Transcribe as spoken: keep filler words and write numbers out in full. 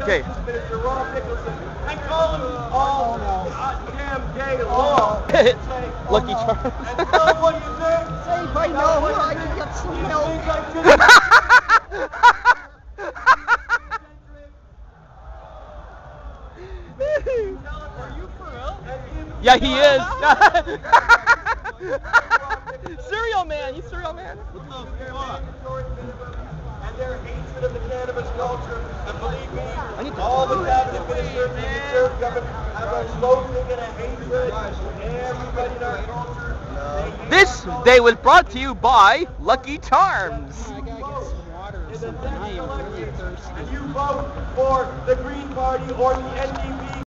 Okay. Minister Rob Nicholson, and call him all goddamn day long. Lucky Charms. And tell him what you think. Say, if I know, I can get some You milk. think I just... Are you for real? Yeah, he is. Cereal man. He's Cereal man. And their hatred of the cannabis culture, and believe me, I need to all the cabinet ministers and the church government have a loathing and a hatred for everybody in our culture. This day was brought to you by Lucky Charms. I gotta get some water or something. I am really thirsty. And you vote for the Green Party or the N D P.